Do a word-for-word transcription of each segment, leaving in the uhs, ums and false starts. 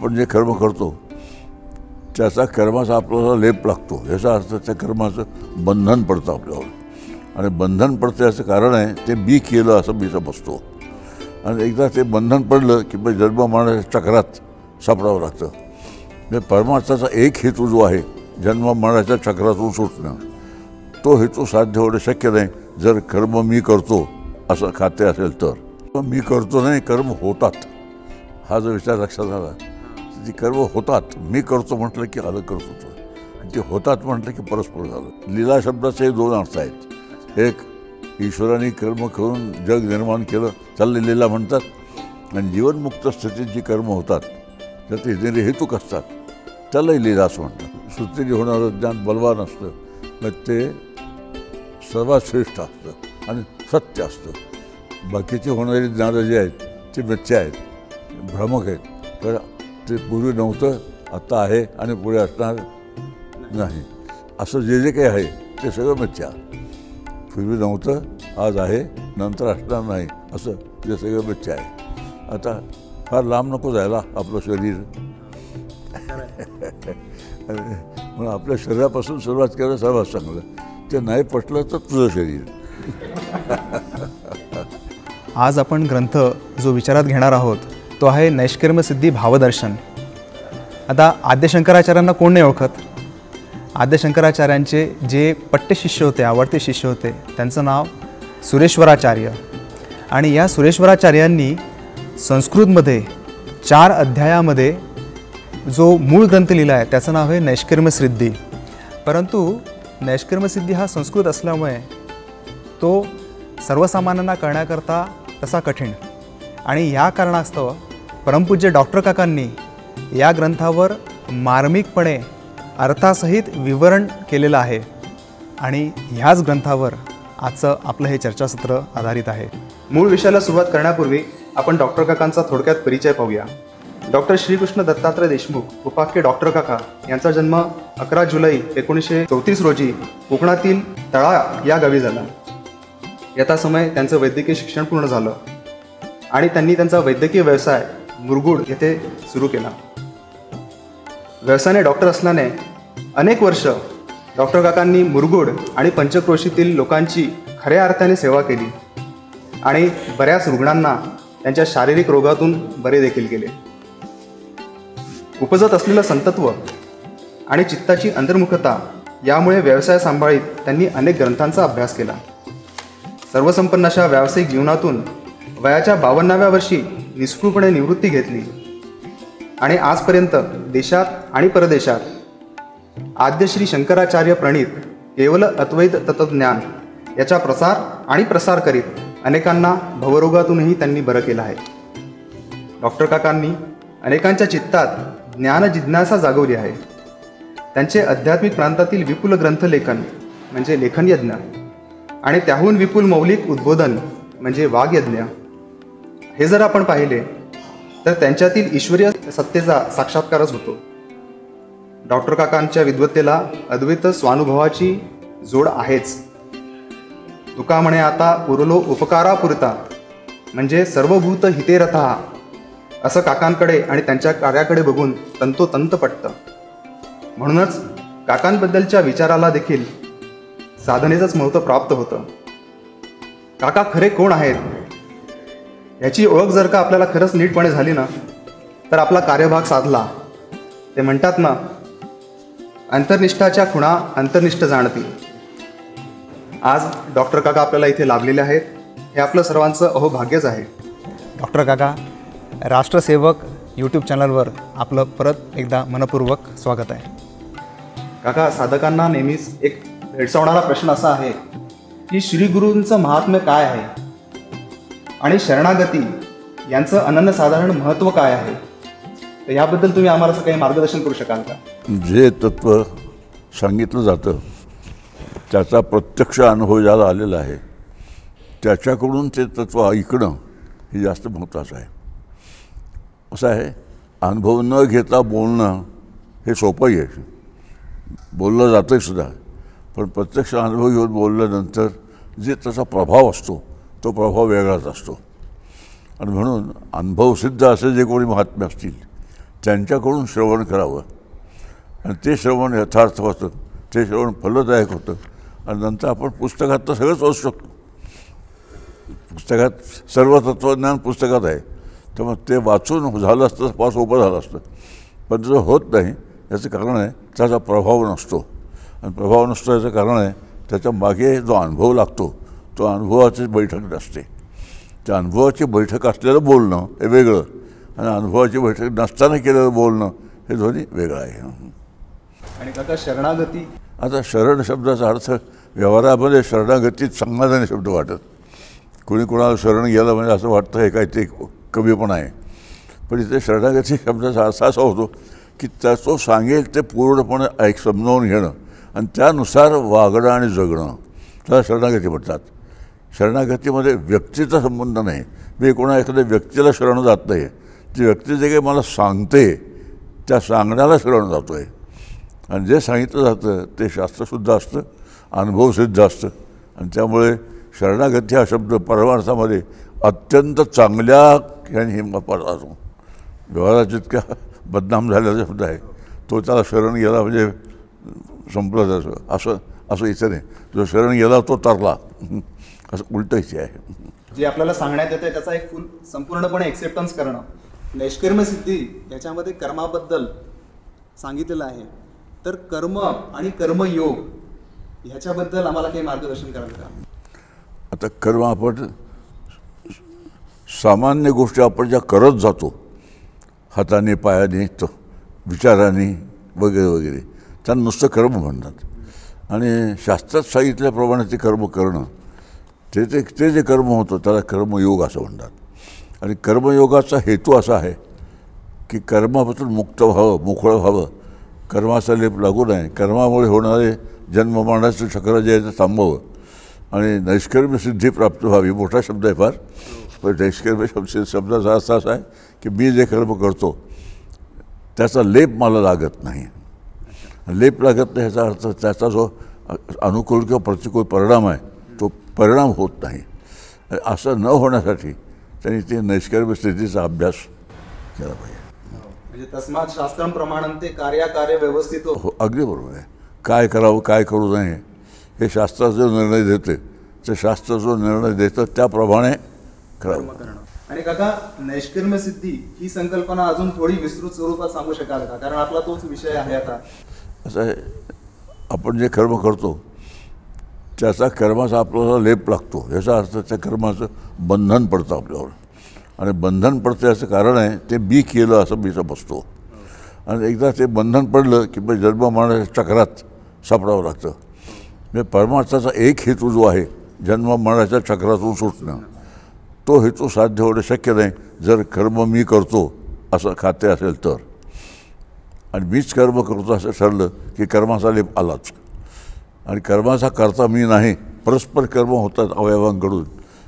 आपण जे कर्म करतो त्याचा कर्माचा आपल्याला लेप लागतो, याचा अर्थ त्या कर्माचं बंधन पडतं आपल्यावर. आणि बंधन पडतं याचं कारण आहे ते मी केलं असं मी समजतो. आणि एकदा ते बंधन पडलं की मग जन्म मरणाच्या चक्रात सापडावं लागतं. म्हणजे परमार्थाचा एक हेतू जो आहे जन्म मरणाच्या चक्रातून सुटणं, तो हेतू साध्य होणं शक्य नाही जर कर्म मी करतो असं खाते असेल तर. मी करतो नाही, कर्म होतात, हा जो विचार लक्षात आला. ती कर्म होतात, मी करतो म्हटलं की आलं कर्तृत्व, ते होतात म्हटलं की परस्पर झालं. लीला शब्दाचे दोन अर्थ आहेत. एक, ईश्वराने कर्म करून जग निर्माण केलं त्याला लीला म्हणतात. आणि जीवनमुक्त स्थितीत जी कर्म होतात त्यात येणारे हेतुक असतात त्यालाही लीला असं म्हणतात. श्रुतीने होणारं ज्ञान बलवान असतं, मग ते सर्वात श्रेष्ठ असतं आणि सत्य असतं. बाकीचे होणारे ज्ञान जे आहेत ते मिथ्या आहेत, भ्रामक आहेत. तर ते पूर्वी नव्हतं, आत्ता आहे आणि पुढे असणार नाही असं जे जे काही आहे ते सगळं मिथ्या. पूर्वी नव्हतं, आज आहे, नंतर असणार नाही असं जे सगळं मिथ्या आहे. आता फार लांब नको जायला आपलं शरीर. म्हणून आपल्या शरीरापासून सुरुवात करणं सर्वात चांगलं. ते नाही पटलं तर तुझं शरीर. आज आपण ग्रंथ जो विचारात घेणार आहोत तो आहे नैष्कर्म्यसिद्धी भावदर्शन. आता आद्यशंकराचार्यांना कोण नाही ओळखत. आद्यशंकराचार्यांचे जे पट्टे शिष्य होते, आवडते शिष्य होते, त्यांचं नाव सुरेश्वराचार्य. आणि या सुरेश्वराचार्यांनी संस्कृतमध्ये चार अध्यायामध्ये जो मूळ ग्रंथ लिहिला आहे त्याचं नाव आहे नैष्कर्म्यसिद्धी. परंतु नैष्कर्म्यसिद्धी हा संस्कृत असल्यामुळे तो सर्वसामान्यांना कळण्याकरता तसा कठीण. आणि या कारणास्तव परमपूज्य डॉक्टर काकांनी या ग्रंथावर मार्मिकपणे अर्थासहित विवरण केलेलं आहे. आणि ह्याच ग्रंथावर आजचं आपलं हे चर्चासत्र आधारित आहे. मूळ विषयाला सुरुवात करण्यापूर्वी आपण डॉक्टर काकांचा थोडक्यात परिचय पाहूया. डॉक्टर श्रीकृष्ण दत्तात्रय देशमुख उपाख्य डॉक्टर काका यांचा जन्म अकरा जुलै एकोणीसशे चौतीस रोजी कोकणातील तळा या गावी झाला. यथा समय त्यांचं वैद्यकीय शिक्षण पूर्ण झालं आणि त्यांनी त्यांचा वैद्यकीय व्यवसाय मुरगुड येथे सुरू केला. व्यवसायाने डॉक्टर असल्याने अनेक वर्ष डॉक्टर काकांनी मुरगुड आणि पंचक्रोशीतील लोकांची खऱ्या अर्थाने सेवा केली आणि बऱ्याच रुग्णांना त्यांच्या शारीरिक रोगातून बरे देखील केले. उपजत असलेलं संतत्व आणि चित्ताची अंतर्मुखता यामुळे व्यवसाय सांभाळीत त्यांनी अनेक ग्रंथांचा अभ्यास केला. सर्वसंपन्न अशा व्यावसायिक जीवनातून वयाच्या बावन्नाव्या वर्षी निष्क्रियपणे निवृत्ती घेतली आणि आजपर्यंत देशात आणि परदेशात आद्य श्री शंकराचार्य प्रणीत केवल अद्वैत तत्त्वज्ञान याचा प्रसार आणि प्रसार करीत अनेकांना भवरोगातूनही त्यांनी बरं केलं आहे. डॉक्टर काकांनी अनेकांच्या चित्तात ज्ञान जिज्ञासा जागवली आहे. त्यांचे आध्यात्मिक प्रांतातील विपुल ग्रंथलेखन म्हणजे लेखनयज्ञ आणि त्याहून विपुल मौलिक उद्बोधन म्हणजे वाग्यज्ञ हे जर आपण पाहिले तर त्यांच्यातील ईश्वरीय सत्तेचा साक्षात्कारच होतो. डॉक्टर काकांच्या विद्वत्तेला अद्वैत स्वानुभवाची जोड आहेच. तुका म्हणे आता उरलो उपकारापुरता म्हणजे सर्वभूत हितेरथा असं काकांकडे आणि त्यांच्या कार्याकडे बघून तंतोतंत पटतं. म्हणूनच काकांबद्दलच्या विचाराला देखील साधनेचंच महत्त्व प्राप्त होतं. काका खरे कोण आहेत याची ओळख जर का आपल्याला खरंच नीटपणे झाली ना तर आपला कार्यभाग साधला. ते म्हणतात ना, अंतर्निष्ठाच्या खुणा अंतर्निष्ठ जाणती. आज डॉक्टर काका आपल्याला इथे लाभलेले आहेत, हे आपलं सर्वांचं अहोभाग्यच आहे. डॉक्टर काका, राष्ट्रसेवक यूट्यूब चॅनलवर आपलं परत एकदा मनपूर्वक स्वागत आहे. काका, साधकांना नेहमीच एक भेडसावणारा प्रश्न असा आहे की श्रीगुरूंचं महात्म्य काय आहे आणि शरणागती यांचं अनन्यसाधारण महत्त्व काय आहे, तर याबद्दल तुम्ही आम्हाला असं काही मार्गदर्शन करू शकाल का? जे तत्त्व सांगितलं जातं त्याचा प्रत्यक्ष अनुभव ज्याला आलेला आहे त्याच्याकडून ते तत्त्व ऐकणं हे जास्त महत्त्वाचं आहे. असं आहे, अनुभव न घेता बोलणं हे सोपंही आहे, बोललं जातं सुद्धा, पण प्रत्यक्ष अनुभव घेऊन बोलल्यानंतर जे त्याचा प्रभाव असतो तो प्रभाव वेगळाच असतो. आणि म्हणून अनुभवसिद्ध असे जे कोणी महात्मे असतील त्यांच्याकडून श्रवण करावं आणि ते श्रवण यथार्थ होतं, ते श्रवण फलदायक होतं आणि नंतर आपण पुस्तकात तर सगळंच वाचू शकतो. पुस्तकात सर्व तत्त्वज्ञान पुस्तकात आहे, त्यामुळे ते वाचून झालं असतं फार सोपं झालं असतं. पण जो होत नाही याचं कारण आहे त्याचा प्रभाव नसतो आणि प्रभाव नसतो याचं कारण आहे त्याच्या मागे जो अनुभव लागतो तो अनुभवाची बैठक नसते. त्या अनुभवाची बैठक असलेलं बोलणं हे वेगळं आणि अनुभवाची बैठक नसताना केलेलं बोलणं हे दोन्ही वेगळं आहे. आणि काका शरणागती, आता शरण शब्दाचा अर्थ व्यवहारामध्ये शरणागतीत समाधानी शब्द वाटत. कोणी कोणाला शरण गेलं म्हणजे असं वाटतं हे काय ते कवी पण आहे. पण इथे शरणागती शब्दाचा अर्थ असा होतो की त्या तो सांगेल ते पूर्णपणे ऐक समजावून घेणं आणि त्यानुसार वागणं आणि जगणं त्याला शरणागती म्हणतात. शरणागतीमध्ये व्यक्तीचा संबंध नाही. मी कोणा एखाद्या व्यक्तीला शरण जात नाही. ती व्यक्ती जे काही मला सांगते त्या सांगण्याला शरण जातो आहे आणि जे सांगितलं जातं ते शास्त्रशुद्ध असतं, अनुभवसिद्ध असतं आणि त्यामुळे शरणागती हा शब्द परमार्थामध्ये अत्यंत चांगल्या ह्याने वापरतो. व्यवहारात जितका बदनाम झालेला शब्द आहे तो त्याला शरण गेला म्हणजे संपलं त्याचं असं असं इथं नाही. जो शरण गेला तो तरला असं उलटं इथे आहे. जे आपल्याला सांगण्यात येते त्याचा एक फुल संपूर्णपणे एक्सेप्टन्स करणं. नैष्कर्म सिद्धी याच्यामध्ये कर्माबद्दल सांगितलेलं आहे, तर कर्म आणि कर्मयोग ह्याच्याबद्दल आम्हाला काही मार्गदर्शन कराल का? आता कर्म आपण सामान्य गोष्टी आपण ज्या करत जातो हाताने पायाने तो विचाराने वगैरे वगैरे त्यांना नुसतं कर्म म्हणतात आणि शास्त्रात सांगितल्याप्रमाणे ते कर्म करणं ते ते ते जे कर्म होतं त्याला कर्मयोग असं म्हणतात. आणि कर्मयोगाचा हेतू असा आहे की कर्मापासून मुक्त व्हावं, मोकळं व्हावं, कर्माचा लेप लागू नये, कर्मामुळे होणारे जन्ममरणाचं चक्र जे आहे ते थांबवावं आणि नैष्कर्म्य सिद्धी प्राप्त व्हावी. मोठा शब्द आहे फार, पण नैष्कर्म्य शब्द शब्दाचा अर्थ असा आहे की मी जे कर्म करतो त्याचा लेप मला लागत नाही. लेप लागत नाही याचा अर्थ त्याचा जो अनुकूल किंवा प्रतिकूल परिणाम आहे तो परिणाम होत नाही. असं न होण्यासाठी त्यांनी ते नैष्कर्म्य स्थितीचा अभ्यास केला पाहिजे. म्हणजे तस्मात शास्त्रम प्रमाणंते कार्या कार्य व्यवस्थित हो, अगदी बरोबर आहे. काय करावं काय करू नये हे शास्त्राचा जो निर्णय देते ते शास्त्र जो निर्णय देतं त्याप्रमाणे करावं. आणि काका नैष्कर्म्य सिद्धी ही संकल्पना अजून थोडी विस्तृत स्वरूपात सांगू शकाल का? कारण आपला तोच विषय आहे. आता असं आहे, आपण जे कर्म करतो त्याचा कर्माचा आपल्याला लेप लागतो याचा अर्थ त्या कर्माचं बंधन पडतं आपल्यावर आणि बंधन पडतं याचं कारण आहे ते मी केलं असं मी समजतो आणि एकदा ते बंधन पडलं की मग जन्म मरणाच्या चक्रात सापडावं लागतं. म्हणजे परमार्थाचा एक हेतू जो आहे जन्म मरणाच्या चक्रातून सुटणं तो हेतू साध्य होणं शक्य नाही जर कर्म मी करतो असं खाते असेल तर. आणि मीच कर्म करतो असं ठरलं की कर्माचा लेप आलाच आणि कर्माचा करता मी नाही, परस्पर कर्म होतात अवयवांकडून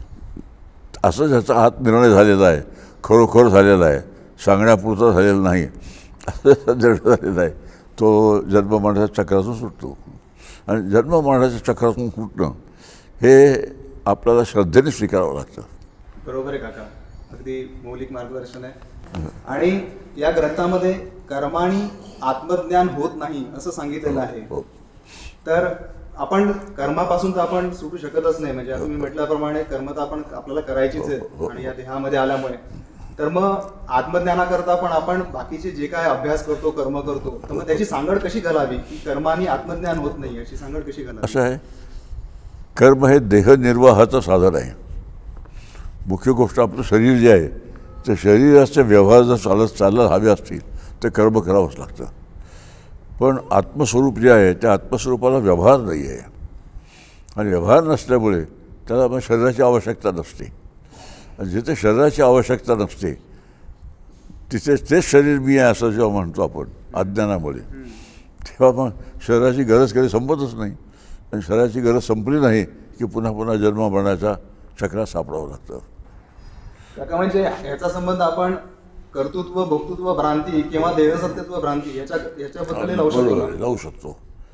असं ज्याचा हात निर्णय झालेला आहे, खरोखर झालेला आहे, सांगण्यापुरता झालेला नाही असं निर्णय झालेला आहे, तो जन्ममरणाच्या चक्रातून सुटतो. आणि जन्ममरणाच्या चक्रातून सुटणं हे आपल्याला श्रद्धेने स्वीकारावं लागतं. बरोबर आहे काका, अगदी मौलिक मार्गदर्शन आहे. आणि या ग्रंथामध्ये कर्माने आत्मज्ञान होत नाही असं सांगितलेलं आहे. तर आपण कर्मापासून तर आपण सुटू शकतच नाही. म्हणजे तुम्ही म्हटल्याप्रमाणे कर्म तर आपण आपल्याला करायचीच आहे आणि या देहामध्ये आल्यामुळे तर मग आत्मज्ञानाकरता पण आपण बाकीचे जे काय अभ्यास करतो कर्म करतो तर मग त्याची सांगड कशी घालावी की कर्माने आत्मज्ञान होत नाही याची सांगड कशी घालावी? असं आहे, कर्म हे देहनिर्वाहाचं साधन आहे. मुख्य गोष्ट आपलं शरीर जे आहे ते शरीराचे व्यवहार जर चालत चालत हवे असतील तर कर्म करावंच लागतं. पण आत्मस्वरूप जे आहे त्या आत्मस्वरूपाला व्यवहार नाही आहे आणि व्यवहार नसल्यामुळे त्याला मग शरीराची आवश्यकता नसते. आणि जिथे शरीराची आवश्यकता नसते तिथे तेच शरीर मी आहे असं जेव्हा म्हणतो आपण अज्ञानामुळे तेव्हा मग शरीराची गरज कधी संपतच नाही आणि शरीराची गरज संपली नाही की पुन्हा पुन्हा जन्म मरणाच्या चक्रात सापडावं लागतं. काका म्हणजे याचा संबंध आपण कर्तृत्व भोक्तृत्व भ्रांती किंवा देहसत्यत्व भ्रांती याच्या याच्याबद्दल लावू शकतो लावू शकतो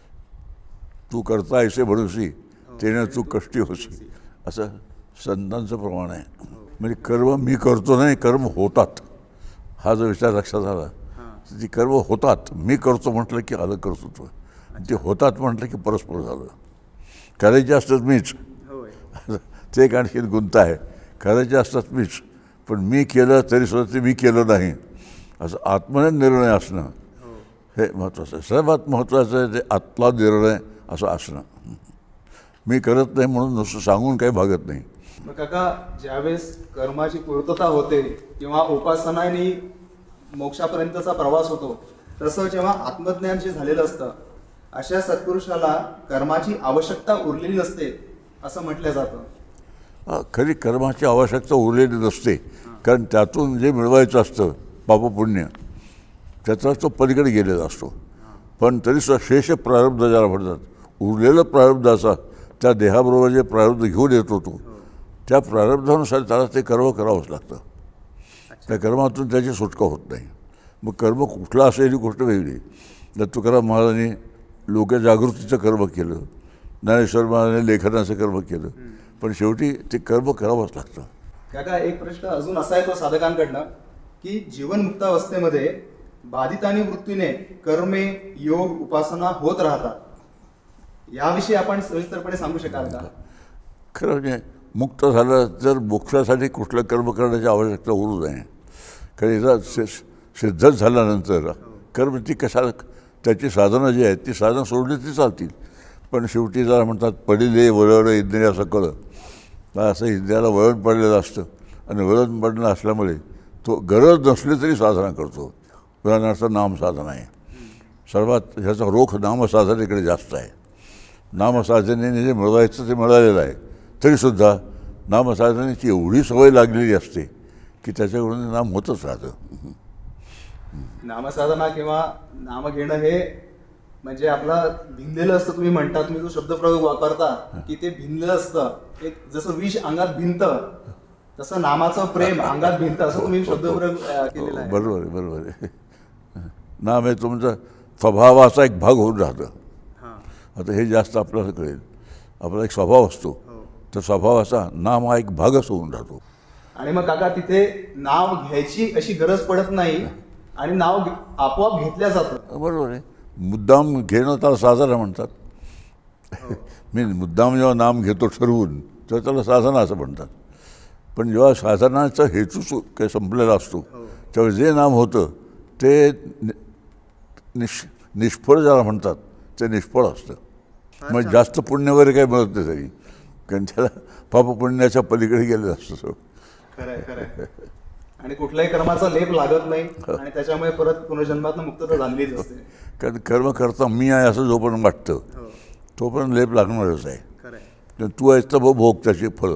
तू करता ऐसे म्हणूशी तेने तू कष्टी होशी असं संतांचं प्रमाण आहे. म्हणजे कर्म मी करतो नाही कर्म होतात हा जो विचार लक्षात आला ती कर्म होतात. मी करतो म्हटलं की आलं कर्तृत्व, आणि ते होतात म्हटलं की परस्पर झालं. करायचे असतात मीच, ते एक आणखी गुंता आहे. करायचे असतात मीच, पण मी केलं तरीसुद्धा ते मी केलं नाही असं आत्मने निर्णय असणं हे महत्त्वाचं आहे. सर्वात महत्त्वाचं आहे ते आत्मा निर्णय असं असणं. मी करत नाही म्हणून नुसतं सांगून काही भागत नाही. मग काका, ज्यावेळेस कर्माची पूर्तता होते किंवा उपासनाने मोक्षापर्यंतचा प्रवास होतो, तसं जेव्हा आत्मज्ञान जे झालेलं असतं अशा सत्पुरुषाला कर्माची आवश्यकता उरलेली नसते असं म्हटलं जातं. खरी कर्माची आवश्यकता उरलेली नसते, कारण त्यातून जे मिळवायचं असतं पापपुण्य त्याचा तो पलीकडे गेलेला असतो. पण तरीसुद्धा शेष प्रारब्ध ज्याला म्हणतात, उरलेलं प्रारब्धाचा त्या देहाबरोबर जे प्रारब्ध घेऊन येतो तो, त्या प्रारब्धानुसार त्याला ते कर्म करावंच लागतं. त्या कर्मातून त्याची सुटका होत नाही. मग कर्म कुठला असेल ही गोष्ट वेगळी. तर तुकाराम महाराजांनी लोकजागृतीचं कर्म केलं, ज्ञानेश्वर महाराजांनी लेखनाचं कर्म केलं, पण शेवटी ते कर्म करावंच लागतं. काका, एक प्रश्न अजून असा आहे तो साधकांकडनं की जीवनमुक्तावस्थेमध्ये बाधित आणि वृत्तीने कर्मे, योग, उपासना होत राहतात. याविषयी आपण सविस्तरपणे सांगू शकाल का? खरं म्हणजे मुक्त झालं तर मोक्षासाठी कुठलं कर्म करण्याची आवश्यकता उरू नये. कारण एकदा सि सिद्धच झाल्यानंतर कर्म ती कशाला, त्याची साधनं जी आहेत ती साधनं सोडली ती चालतील. पण शेवटी जरा म्हणतात पडिले वळण इंद्रिया सकळ, असं इंद्रियाला वळण पडलेलं असतं, आणि वळण पडलं असल्यामुळे तो गरज नसली तरी साधना करतो. उदाहरणार्थ नामसाधना आहे. सर्वात ह्याचा रोख नामसाधनेकडे जास्त आहे. नामसाधनेने जे मिळवायचं ते मिळालेलं आहे, तरीसुद्धा नामसाधनेची एवढी सवय लागलेली असते की त्याच्याकडून नाम होतच राहतं. नामसाधना किंवा नाम घेणं हे म्हणजे आपला भिनलेलं असतं. तुम्ही म्हणता, तुम्ही जो शब्दप्रयोग वापरता की ते भिनलेलं असतं, एक जसं विष अंगात भिनतं तसं नामाचं प्रेम अंगात भिनतं, असं तुम्ही शब्दप्रयोग केलेला आहे. बरोबर आहे, बरोबर आहे. नाम हे तुमचा स्वभावाचा एक भाग होऊन राहतं. आता हे जास्त आपल्याला कळेल. आपला एक स्वभाव असतो, तर स्वभावाचा नाम हा एक भागच होऊन राहतो. आणि मग काका, तिथे नाव घ्यायची अशी गरज पडत नाही आणि नाव आपोआप घेतल्या जातं. बरोबर आहे. मुद्दाम घेणं त्याला साधना म्हणतात. मी मुद्दाम जेव्हा नाम घेतो ठरवून, तर त्याला साधना असं म्हणतात. पण जेव्हा साधनाचा हेतूच काही संपलेला असतो, त्यावेळी जे नाम होतं ते निष् निष्फळ ज्याला म्हणतात ते निष्फळ असतं. मग जास्त पुण्य वगैरे काही मिळत नाही तरी, कारण त्याला पापपुण्याच्या पलीकडे गेलेलं असतं. खरंय खरंय. आणि कुठल्याही कर्माचा लेप लागत नाही आणि त्याच्यामुळे परत पुनर्जन्मातनं मुक्तता झालेलीच असते. कारण कर्म करता मी आहे असं जोपर्यंत वाटतं तोपर्यंत लेप लागणारच आहे. तू आहेस तर भोग त्याची फळं.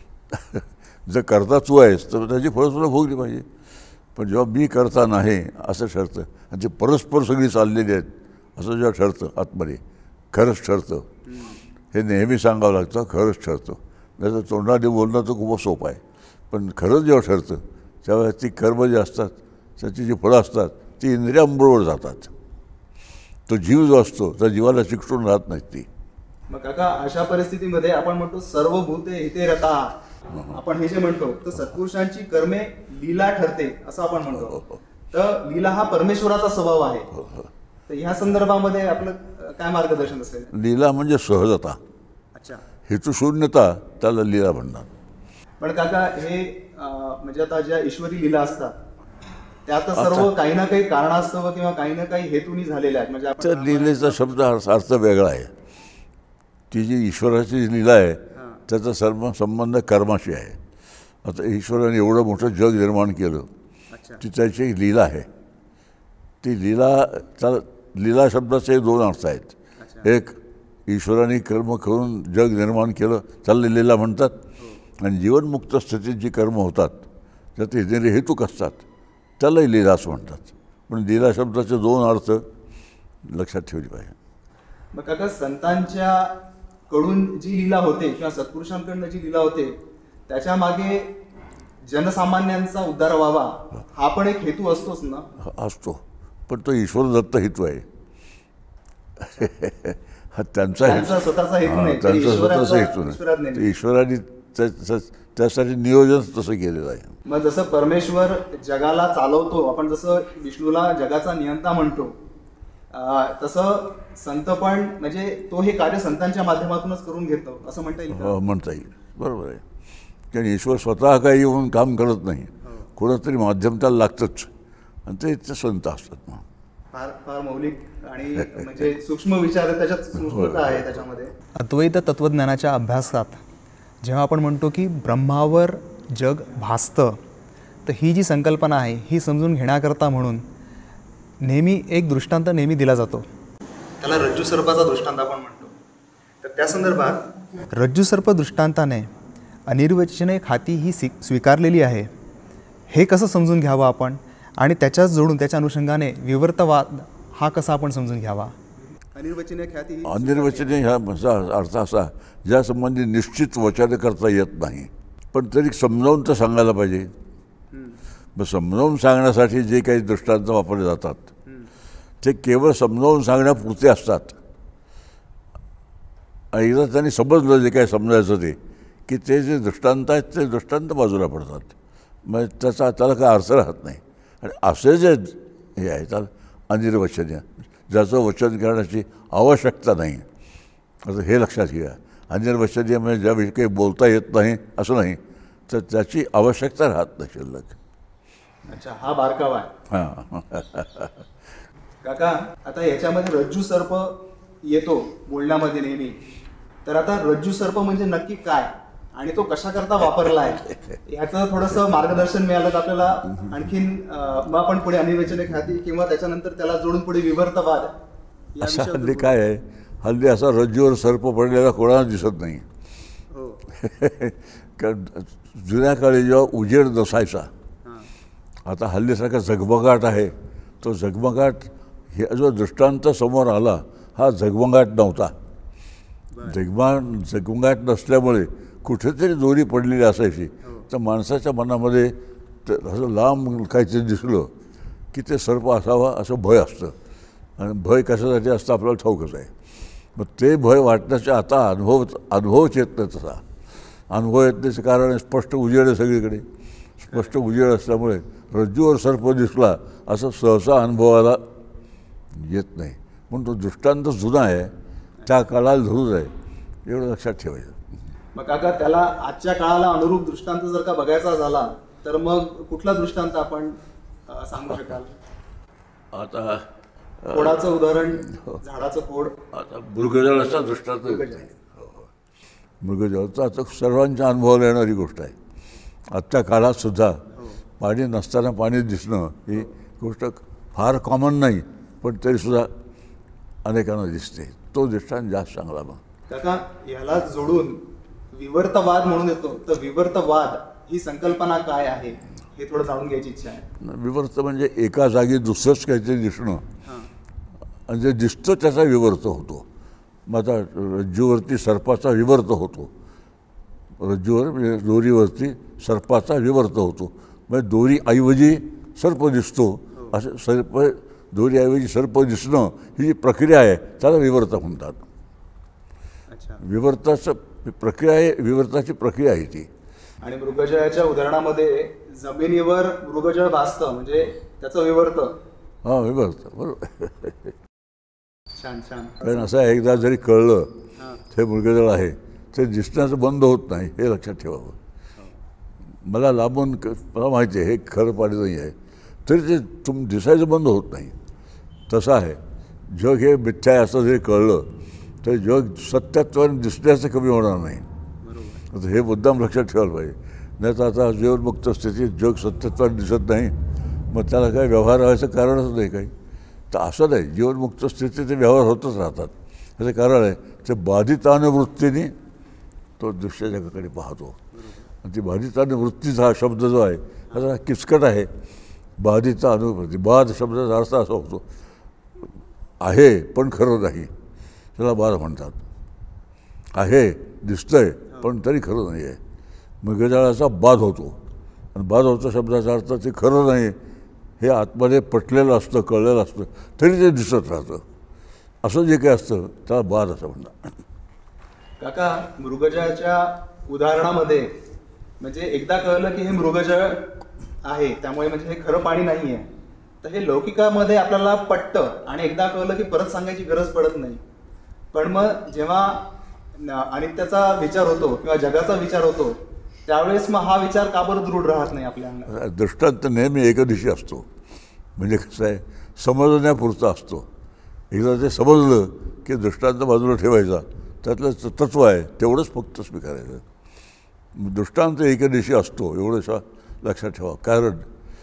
जर करता तू आहेस तर त्याची फळं तुला भोगली पाहिजे. पण जेव्हा मी करता नाही असं ठरतं, आणि ते परस्पर सगळी चाललेली आहेत असं जेव्हा ठरतं आतमध्ये, खरंच ठरतं. हे नेहमी सांगावं लागतं, खरंच ठरतं. नाही तर तोंडाने बोलणं तर खूप सोपं आहे, पण खरंच जेव्हा ठरतं त्यावेळेस ती कर्म जी असतात त्याची जी फळं असतात ती इंद्रियांबरोबर जातात. तो जीव जो असतो त्या जीवाला चिकटून राहत नाहीत ती. मग काका, अशा परिस्थितीमध्ये आपण म्हणतो सर्व भूते इथे रता, आपण हे जे म्हणतो तर सत्पुरुषांची कर्मे लीला ठरते असं आपण म्हणतो. तर लीला हा परमेश्वराचा स्वभाव आहे. तर ह्या संदर्भामध्ये आपलं काय मार्गदर्शन असेल? लीला म्हणजे सहजता. अच्छा. हेतुशून्यता त्याला लीला म्हणतात. पण काका, हे म्हणजे आता ज्या ईश्वरी लीला असतात त्यात सर्व काही ना काही कारणास्तव किंवा काही ना काही हेतूनी झालेल्या आहेत. म्हणजे त्या लीलेचा शब्द अर्थ वेगळा आहे. ती जी ईश्वराची लीला आहे त्याचा सर्व संबंध कर्माशी आहे. आता ईश्वराने एवढं मोठं जग निर्माण केलं, ती त्याची एक लीला आहे. ती लीला, त्या लीला शब्दाचे दोन अर्थ आहेत. एक, ईश्वराने कर्म करून जग निर्माण केलं त्याला लीला म्हणतात, आणि जीवनमुक्त स्थितीत जी कर्म होतात त्यात इंद्रिय हेतूक असतात त्यालाही लीला असं म्हणतात. पण लीला शब्दाचे दोन अर्थ लक्षात ठेवले पाहिजे. मग काका, संतांच्या कडून जी लीला होते किंवा सत्पुरुषांकडनं जी लीला होते त्याच्या मागे जनसामान्यांचा उद्धार व्हावा हा पण एक हेतू असतोच ना? असतो, पण तो ईश्वर दत्त हेतू आहे. हा त्यांचा स्वतःचा हेतू नाही, त्यांचा स्वतःचा हेतू नाही. ईश्वराने त्यासाठी नियोजन तसं केलेलं आहे. मग जसं परमेश्वर जगाला चालवतो, आपण जसं विष्णूला जगाचा नियंता म्हणतो, अं, तसं संत पण म्हणजे तो हे कार्य संतांच्या माध्यमातूनच करून घेतो असं म्हणता येईल का? हो, म्हणता येईल. बरोबर आहे. कारण ईश्वर स्वतः काही येऊन काम करत नाही, कोणतरी माध्यम त्याला लागतंच, आणि ते इथं संत असतात. मग फार फार मौलिक आणि म्हणजे सूक्ष्म विचार आहे, त्याच्यात सूक्ष्मता आहे त्याच्यामध्ये. अद्वैत तत्त्वज्ञानाच्या अभ्यासात जेव्हा आपण म्हणतो की ब्रह्मावर जग भासतं, तर ही जी संकल्पना आहे ही समजून घेण्याकरता म्हणून नेहमी एक दृष्टांत नेहमी दिला जातो. त्याला रज्जू सर्पाचा दृष्टांत आपण म्हणतो. तर त्या संदर्भात रज्जू सर्प दृष्टांताने अनिर्वचनीय खाती ही स्वी स्वीकारलेली आहे, हे कसं समजून घ्यावं आपण, आणि त्याच्याच जोडून त्याच्या अनुषंगाने विवर्तवाद हा कसा आपण समजून घ्यावा? अनिर्वचनीय ख्याती ही अनिर्वचनीय ह्या माझा अर्थ असा, ज्या संबंधी निश्चित वचन करता येत नाही, पण तरी समजावून तर सांगायला पाहिजे. मग समजावून सांगण्यासाठी जे काही दृष्टांत वापरले जातात ते केवळ समजावून सांगण्यापुरते असतात. एकदा त्यांनी समजलं जे काय समजायचं ते, की ते जे दृष्टांत आहेत ते दृष्टांत बाजूला पडतात. मग त्याचा त्याला काय अर्थ राहत नाही. आणि असे जे हे आहे त्याला अनिर्वचनीय, ज्याचं वचन करण्याची आवश्यकता नाही. आता हे लक्षात घ्या, अनिर्वचनीय म्हणजे ज्याविषयी काही बोलता येत नाही असं नाही, तर त्याची आवश्यकता राहत नाही शिल्लक. अच्छा, हा बारकावा आहे. हां काका, आता याच्यामध्ये रज्जू सर्प येतो बोलण्यामध्ये नेहमी, तर आता रज्जू सर्प म्हणजे नक्की काय आणि तो कशा करता वापरला आहे याचं थोडंसं मार्गदर्शन मिळालं तर आपल्याला आणखीन अं, मग आपण पुढे अनिर्वचनीय ख्याती किंवा त्याच्यानंतर त्याला जोडून पुढे विवर्तवाद या असा विषयावर हल्ली काय आहे, हल्ली असा रज्जूवर सर्प पडलेला कोणाला दिसत नाही. हो. कारण जुन्या काळी जेव्हा उजेड नसायचा, हां. आता हल्लीसारखा झगमगाट आहे, तो झगमगाट हे जो दृष्टांत समोर आला हा झगमगाट नव्हता. झगमा झगमगाट नसल्यामुळे कुठेतरी दोरी पडलेली असायची, तर माणसाच्या मनामध्ये तर असं लांब काहीतरी दिसलं की ते सर्प असावा असं भय असतं. आणि भय कशासाठी असतं आपल्याला ठाऊकच आहे. मग ते भय वाटण्याचे आता अनुभव अनुभवच येत नाही. तसा अनुभव येत त्याचं कारण स्पष्ट उजेड आहे सगळीकडे. स्पष्ट उजेड असल्यामुळे रज्जूवर सर्प दिसला असं सहसा अनुभवाला येत नाही. म्हणून तो दृष्टांत जुना आहे, त्या काळाला धरून आहे, एवढं लक्षात ठेवायचं. मग काका, त्याला आजच्या काळाला अनुरूप दृष्टांत जर का बघायचा झाला तर मग कुठला दृष्टांत आपण अं, सांगू शकाल? आता फोडाचं उदाहरण, झाडाचं फोड. आता मृगजळाचा दृष्टांत येत नाही. मृगजळाचा आता सर्वांच्या अनुभवाला येणारी गोष्ट आहे. आजच्या काळात सुद्धा पाणी नसताना पाणी दिसणं ही गोष्ट फार कॉमन नाही, पण तरीसुद्धा अनेकांना दिसते. तो दृष्टांत जास्त चांगला. मग काका, याला जोडून विवर्तवाद म्हणून येतो, तर विवर्तवाद ही संकल्पना काय आहे हे थोडं जाणून घ्यायची इच्छा आहे. विवर्त म्हणजे एका जागी दुसरंच काहीतरी दिसणं, हां. आणि जे दिसतं त्याचा विवर्त होतो. मग आता रज्जूवरती सर्पाचा विवर्त होतो, रज्जूवर म्हणजे दोरीवरती सर्पाचा विवर्त होतो. म्हणजे दोरीऐवजी सर्प दिसतो, असं सर्प दोरीऐवजी सर्प दिसणं ही जी प्रक्रिया आहे त्याला विवर्त म्हणतात. अच्छा. विवर्ताचं प्रक्रिया आहे, विवर्ताची प्रक्रिया आहे ती. आणि मृगजळाच्या उदाहरणामध्ये जमिनीवर मृगजळ भासतं म्हणजे त्याचं विवर्त. हां, विवर्त, बरोबर. छान छान. कारण असं आहे, एकदा जरी कळलं हां. हे मृगजळ आहे, ते दिसण्याचं बंद होत नाही, हे लक्षात ठेवावं. मला लांबून क मला माहिती आहे हे खरं पाणी नाही आहे, तरी ते तुम दिसायचं बंद होत नाही. तसं आहे, जग हे मिथ्या आहे असं जरी कळलं तर जग सत्यात्वाने दिसण्याचं कमी होणार नाही. आता हे मुद्दाम लक्षात ठेवायला पाहिजे. नाही तर आता जीवनमुक्त स्थितीत जग सत्यत्वाने दिसत नाही, मग त्याला काही व्यवहार व्हायचं कारणच नाही काही. तर असं नाही, जीवनमुक्त स्थितीत ते व्यवहार होतच राहतात. त्याचं कारण आहे ते बाधितानुवृत्तीने तो दृश्य जगाकडे पाहतो. आणि ती बाधितानुवृत्तीचा हा शब्द जो आहे हा जरा किचकट आहे. बाधिता अनुवृत्ती, बाध शब्दाचा अर्थ असा होतो आहे पण खरं नाही, त्याला बाध म्हणतात. आहे, दिसतंय पण तरी खरं नाही आहे. मृगजळाचा बाध होतो, आणि बाध होतो शब्दाचा अर्थ ते खरं नाही हे आतमध्ये पटलेलं असतं, कळलेलं असतं, तरी ते दिसत राहतं. असं जे काही असतं त्याला बाध असं म्हणतात. काका, मृगजळाच्या उदाहरणामध्ये म्हणजे एकदा कळलं की हे मृगजळ आहे, त्यामुळे म्हणजे हे खरं पाणी नाही आहे, तर हे लौकिकामध्ये आपल्याला पटतं आणि एकदा कळलं की परत सांगायची गरज पडत नाही. पण मग जेव्हा अनित्याचा विचार होतो किंवा जगाचा विचार होतो त्यावेळेस मग हा विचार का बरं दृढ राहत नाही आपल्या अंगात? दृष्टांत नेहमी एकदिशी असतो. म्हणजे कसं आहे, समजण्यापुरता असतो. एकदा ते समजलं की दृष्टांत बाजूला ठेवायचा, त्यातलं तत्व आहे तेवढंच फक्त स्वीकारायचं. दृष्टांत एकदिशी असतो एवढंसं लक्षात ठेवा. कारण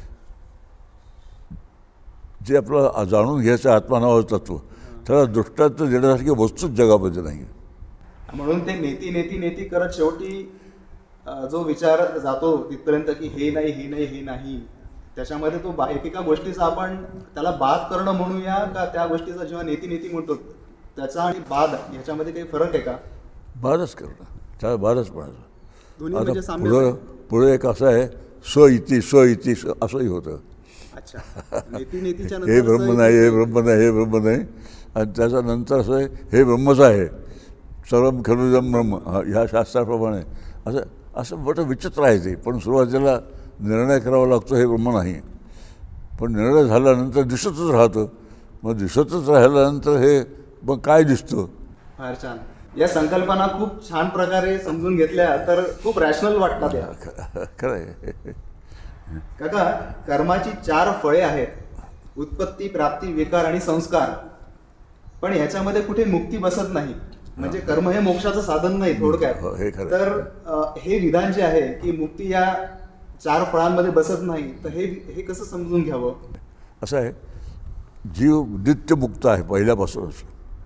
जे आपलं जाणून घ्यायचं आत्मानावाचं तत्व, त्याला दृष्टांत देण्यासारखी वस्तूच जगामध्ये नाही. म्हणून ते नेती नेती नेती करत शेवटी जो विचार जातो तिथपर्यंत की हे नाही हे नाही हे नाही, त्याच्यामध्ये तो एकेका गोष्टीचा आपण त्याला बाद करणं म्हणूया का त्या गोष्टीचा जेव्हा नेती नेती म्हणतो त्याचा आणि बाद ह्याच्यामध्ये काही फरक आहे का? बादच करणं, त्या बादच म्हणायचं. दोन्ही म्हणजे आता साम्य पुढं आहे. पुढे एक असं आहे, स इति स इति स असंही होतं. अच्छा, नेती नेतीच्या हे नंतर ब्रह्म नाही, हे ब्रह्म नाही, हे ब्रह्म नाही. आणि त्याच्या नंतर असं आहे, हे ब्रह्मच आहे, सर्वम खलुदम ब्रह्म, हा ह्या शास्त्राप्रमाणे. असं असं मोठं विचित्र आहे ते. पण सुरुवातीला निर्णय करावा लागतो हे ब्रह्म नाही, पण निर्णय झाल्यानंतर दिसतच राहतं. मग दिसतच राहिल्यानंतर हे मग काय दिसतं? फार छान. या संकल्पना खूप छान प्रकारे समजून घेतल्या तर खूप रॅशनल वाटतात या. खरं आहे. काका, कर्माची चार फळे आहेत, उत्पत्ती, प्राप्ती, विकार आणि संस्कार. पण ह्याच्यामध्ये कुठे मुक्ती बसत नाही. म्हणजे कर्म हे मोक्षाचं साधन नाही थोडक्यात. हे खरं. तर हे विधान जे आहे की मुक्ती या चार फळांमध्ये बसत नाही, तर हे हे कसं समजून घ्यावं? असं आहे, जीव नित्यमुक्त आहे पहिल्यापासूनच.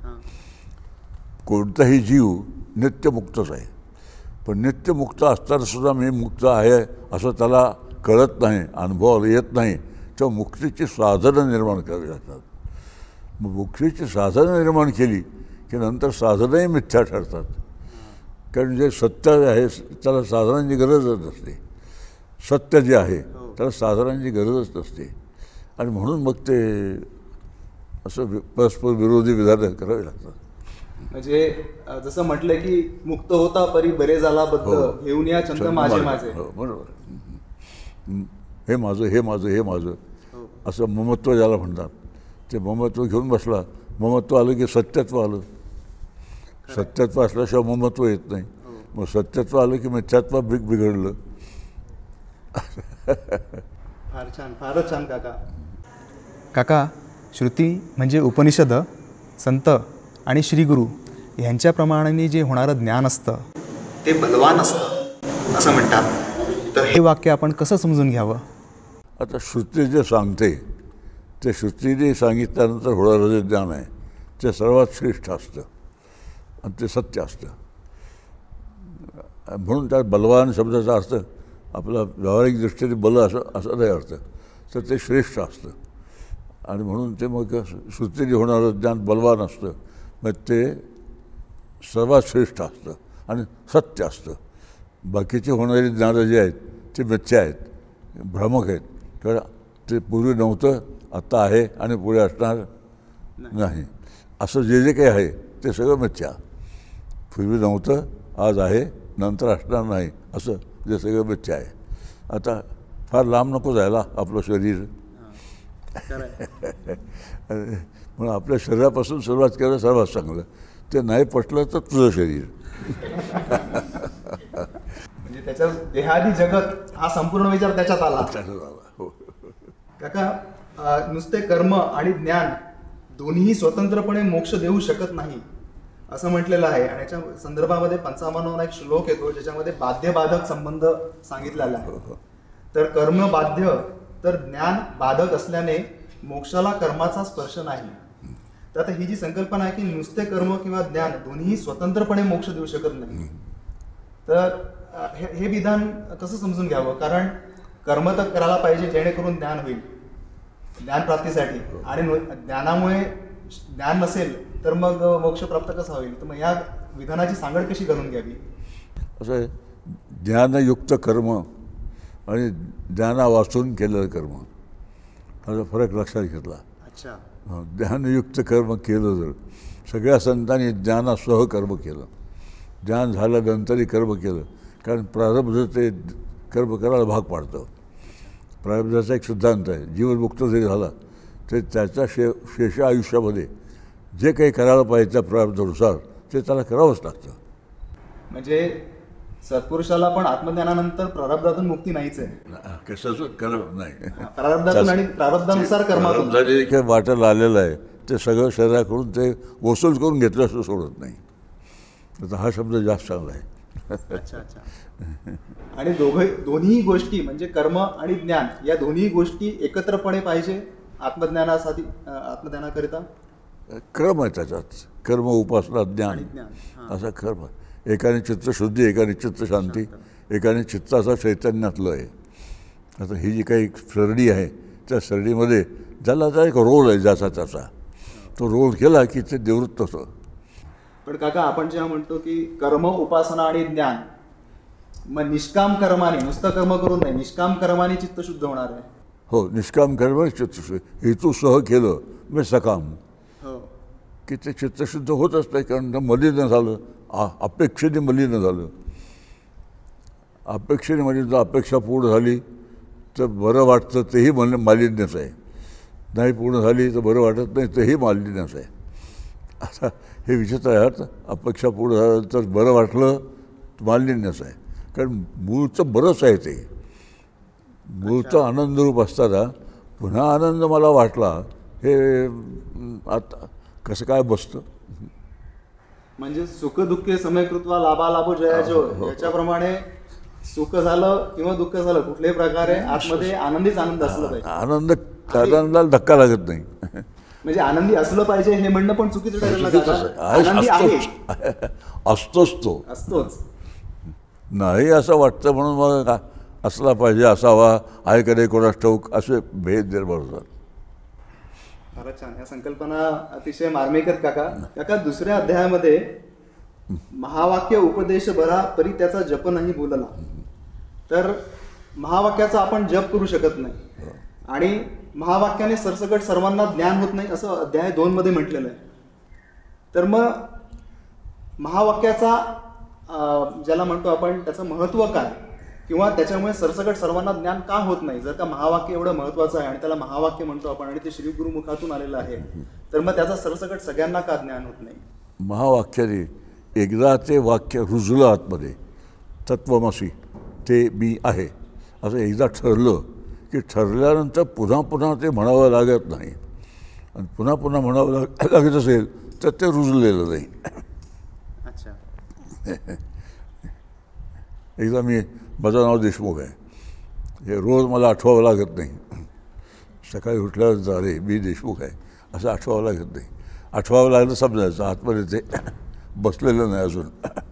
कोणताही जीव नित्यमुक्तच आहे. पण नित्यमुक्त असताना सुद्धा मी मुक्त आहे असं त्याला कळत नाही, अनुभवाला येत नाही. तेव्हा मुक्तीची साधनं निर्माण करावी लागतात. मग मुक्तीची साधनं निर्माण केली की नंतर साधनंही मिथ्या ठरतात. कारण जे सत्य आहे त्याला साधनांची गरजच नसते. सत्य जे आहे त्याला साधनांची गरजच नसते. आणि म्हणून मग ते असं परस्पर विरोधी विधानं करावी लागतात. म्हणजे जसं म्हटलं की मुक्त होता परी बरे झाला बद्ध, घेऊन या चंद माझे माझे. बरोबर. हे माझं, हे माझं, हे माझं असं ममत्व ज्याला म्हणतात, ते ममत्व घेऊन बसला. ममत्व आलं की सत्यत्व आलं. सत्यत्व असल्याशिवाय ममत्व येत नाही. मग सत्यत्व आलं की मिथ्यात्व बिग बिघडलं. फार छान, फारच छान काका. काका, श्रुती म्हणजे उपनिषद, संत आणि श्रीगुरू ह्यांच्याप्रमाणे जे होणारं ज्ञान असतं ते बलवान असतं असं म्हणतात. तर हे वाक्य आपण कसं समजून घ्यावं? आता श्रुती जे सांगते ते श्रुतीने सांगितल्यानंतर होणारं जे ज्ञान आहे ते सर्वात श्रेष्ठ असतं आणि ते सत्य असतं. म्हणून त्या बलवान शब्दाचा अर्थ आपला व्यावहारिक दृष्टीने बल असं असं नाही अर्थ, तर ते श्रेष्ठ असतं. आणि म्हणून ते मग श्रुतीने होणारं ज्ञान बलवान असतं, मग ते सर्वात श्रेष्ठ असतं आणि सत्य असतं. बाकीचे होणारी ज्ञानं जे आहेत ते मिथ्या आहेत, भ्रामक आहेत. कारण ते पूर्वी नव्हतं, आत्ता आहे आणि पुढे असणार नाही असं जे जे काही आहे ते सगळं मिथ्या. पूर्वी नव्हतं, आज आहे, नंतर असणार नाही असं जे सगळं मिथ्या आहे. आता फार लांब नको जायला आपलं शरीर. म्हणून आपल्या शरीरापासून सुरुवात करणं सर्वात चांगलं. ते नाही पटलं तर तुझं शरीर. म्हणजे त्याच्या देहादी जगत हा संपूर्ण विचार त्याच्यात आला. हो. काका, नुसते कर्म आणि ज्ञान दोन्ही स्वतंत्रपणे मोक्ष देऊ शकत नाही असं म्हटलेलं आहे. आणि याच्या संदर्भामध्ये पंचावन्नावा एक श्लोक येतो ज्याच्यामध्ये बाध्य बाधक संबंध सांगितलेला आहे. तर कर्म बाध्य तर ज्ञान बाधक असल्याने मोक्षाला कर्माचा स्पर्श नाही. तर आता ही जी संकल्पना आहे की नुसते कर्म किंवा ज्ञान दोन्ही स्वतंत्रपणे मोक्ष देऊ शकत नाही, तर हे हे विधान कसं समजून घ्यावं? कारण कर्म तर करायला पाहिजे जेणेकरून ज्ञान होईल, ज्ञानप्राप्तीसाठी. आणि ज्ञानामुळे ज्ञान नसेल तर मग मोक्ष प्राप्त कसा होईल? तर मग या विधानाची सांगड कशी करून घ्यावी? असं आहे, ज्ञानयुक्त कर्म आणि ज्ञाना वाचून केलेलं कर्म हा फरक लक्षात घेतला. अच्छा. ज्ञानयुक्त कर्म केलं जर, सगळ्या संतांनी ज्ञानासह कर्म केलं, ज्ञान झाल्यानंतरही कर्म केलं कारण प्रारब्ध ते कर्म करायला भाग पाडतं. प्रारब्धाचा एक सिद्धांत आहे, जीवनमुक्त जरी झाला ते त्याच्या शे शेष आयुष्यामध्ये जे काही करायला पाहिजे त्या प्रारब्धानुसार ते त्याला करावंच लागतं. म्हणजे सत्पुरुषाला पण आत्मज्ञानानंतर प्रारब्धातून मुक्ती नाहीच आहे. कशाचं कर्म नाही, प्रारब्धातून आणि प्रारब्धानुसार कर्मातून जे काही वाटेला आलेलं आहे ते सगळं शरीराकडून ते वसूल करून घेतलं असं सोडत नाही. आता हा शब्द जास्त चांगला आहे. अच्छा अच्छा. आणि दोघे दोन्ही गोष्टी म्हणजे कर्म आणि ज्ञान या दोन्ही गोष्टी एकत्रपणे पाहिजे आत्मज्ञानासाठी, आत्मज्ञानाकरिता. क्रम आहे त्याच्यात, कर्म उपासना ज्ञान असा क्रम आहे. एकाने चित्तशुद्धी, एकाने चित्तशांती, एकाने चित्ताचा चैतन्यातलं आहे. आता ही जी काही सरडी आहे त्या सरडीमध्ये ज्याला त्या एक रोल आहे ज्याचा त्याचा तो रोल केला की ते निवृत्त होतं. पण काका आपण जेव्हा म्हणतो की कर्म उपासना आणि ज्ञान, मग निष्काम कर्माने, नुसतं कर्म करून नाही, निष्काम कर्माने चित्त शुद्ध होणार आहे. हो, निष्काम कर्म चित्तशुद्ध, हेतूसह केलं म्हणजे सकाम, हो, की ते चित्तशुद्ध होतच नाही. कारण मलिन झालं, आ अपेक्षेने मलिन झालं. अपेक्षेने म्हणजे जर अपेक्षा पूर्ण झाली तर बरं वाटतं तेही मल मालिन्यच आहे, नाही पूर्ण झाली तर बरं वाटत नाही तेही मालिन्यच आहे. आता हे विचित्र आहे. अपेक्षा पूर्ण झालं तर बरं वाटलं तर मालिन्यच आहे. कारण मूळचं बरंच आहे ते, मूळचं आनंदरूप असताना पुन्हा आनंद मला वाटला हे आता कसं काय बसतं. म्हणजे सुख दुःखे समयकृत्वा लाभा लाभो जयाजो, याच्याप्रमाणे सुख झालं किंवा दुःख झालं कुठल्याही प्रकारे आतमध्ये आनंदीच आनंद असलं पाहिजे. आनंद आनंदाला धक्का लागत नाही. म्हणजे आनंदी असलं पाहिजे हे म्हणणं पण चुकीचं ठरेल ना. आनंदी आहे, असतोच तो असतोच नाही असं वाटतं म्हणून मग असला पाहिजे, असावा, आहे का नाही कोणास ठाऊक, असे भेद निर्माण होतात. फारच छान. या संकल्पना अतिशय मार्मिक आहेत काका. काका दुसऱ्या अध्यायामध्ये महावाक्य उपदेश बरा परी त्याचा जप नाही बोलला, तर महावाक्याचा आपण जप करू शकत नाही आणि महावाक्याने सरसकट सर्वांना ज्ञान होत नाही असं अध्याय दोन मध्ये म्हटलेलं आहे. तर मग महावाक्याचा ज्याला म्हणतो आपण त्याचं महत्त्व काय, किंवा त्याच्यामुळे सरसकट सर्वांना ज्ञान का होत नाही. जर का महावाक्य एवढं महत्त्वाचं आहे आणि त्याला महावाक्य म्हणतो आपण आणि ते श्री गुरुमुखातून आलेलं आहे, तर मग त्याचा सरसकट सगळ्यांना का ज्ञान होत नाही. महावाक्याने एकदा ते वाक्य रुजलं आतमध्ये, तत्वमसी ते मी आहे असं एकदा ठरलं की ठरल्यानंतर पुन्हा पुन्हा ते म्हणावं लागत नाही. आणि पुन्हा पुन्हा म्हणावं लाग लागत असेल तर ते रुजलेलं नाही. अच्छा. एकदा मी, माझं नाव देशमुख आहे, हे रोज मला आठवावं लागत नाही. सकाळी उठल्यानंतर अरे मी देशमुख आहे असं आठवावं लागत नाही. आठवावं लागलं समजायचं आतमध्ये ते बसलेलं नाही अजून.